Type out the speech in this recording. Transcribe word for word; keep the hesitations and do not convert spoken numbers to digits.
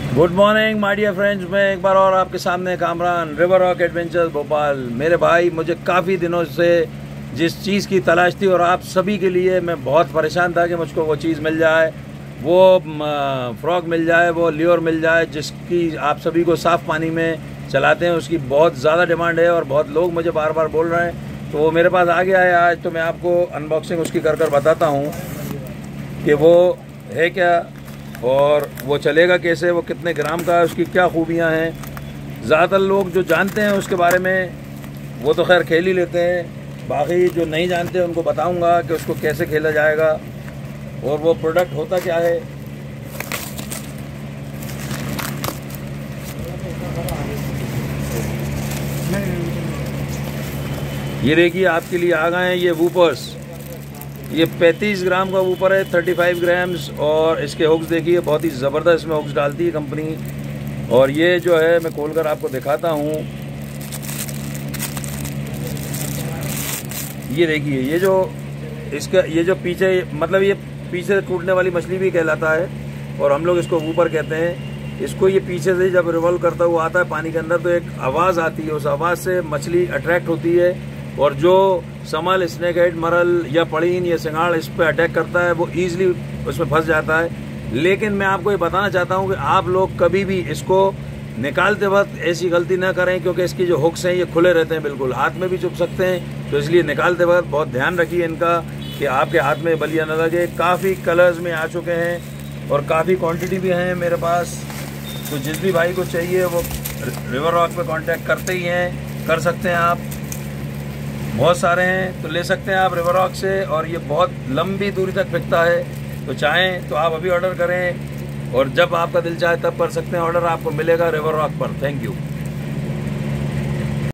Good morning my dear friends. मैं एक बार और आपके सामने Kamran, river rock adventures Bhopal. मेरे भाई, मुझे काफ़ी दिनों से जिस चीज़ की तलाश थी और आप सभी के लिए मैं बहुत परेशान था कि मुझको वो चीज़ मिल जाए, वो फ्रॉग मिल जाए, वो ल्योर मिल जाए जिसकी आप सभी को साफ़ पानी में चलाते हैं। उसकी बहुत ज़्यादा डिमांड है और बहुत लोग मुझे बार बार बोल रहे हैं, तो वो मेरे पास आ गया है आज। तो मैं आपको अनबॉक्सिंग उसकी कर कर बताता हूँ कि वो है क्या और वो चलेगा कैसे, वो कितने ग्राम का है, उसकी क्या खूबियाँ हैं। ज़्यादातर लोग जो जानते हैं उसके बारे में वो तो खैर खेल ही लेते हैं, बाकी जो नहीं जानते उनको बताऊंगा कि उसको कैसे खेला जाएगा और वो प्रोडक्ट होता क्या है। ये देखिए आपके लिए आ गए हैं ये वूपर्स। ये पैंतीस ग्राम का ऊपर है, पैंतीस ग्राम्स। और इसके हुक्स देखिए, बहुत ही ज़बरदस्त में हुक्स डालती है कंपनी। और ये जो है मैं खोलकर आपको दिखाता हूँ। ये देखिए, ये जो इसका ये जो पीछे मतलब ये पीछे टूटने वाली मछली भी कहलाता है और हम लोग इसको ऊपर कहते हैं। इसको ये पीछे से जब रिवॉल्व करता हुआ आता है पानी के अंदर तो एक आवाज़ आती है, उस आवाज़ से मछली अट्रैक्ट होती है और जो समल, स्नेक हेड, मरल या पड़ीन या सिंगाड़ इस पर अटैक करता है वो ईजिली उसमें फंस जाता है। लेकिन मैं आपको ये बताना चाहता हूँ कि आप लोग कभी भी इसको निकालते वक्त ऐसी गलती ना करें, क्योंकि इसकी जो हुक्स हैं ये खुले रहते हैं, बिल्कुल हाथ में भी चुभ सकते हैं। तो इसलिए निकालते वक्त बहुत ध्यान रखिए इनका कि आपके हाथ में बलिया न लगे। काफ़ी कलर्स में आ चुके हैं और काफ़ी क्वांटिटी भी हैं मेरे पास। तो जिस भी भाई को चाहिए वो रिवर रॉक पे कांटेक्ट करते ही हैं, कर सकते हैं आप। बहुत सारे हैं तो ले सकते हैं आप रिवर रॉक से, और ये बहुत लंबी दूरी तक बिकता है। तो चाहें तो आप अभी ऑर्डर करें और जब आपका दिल चाहे तब कर सकते हैं ऑर्डर, आपको मिलेगा रिवर रॉक पर। Thank you.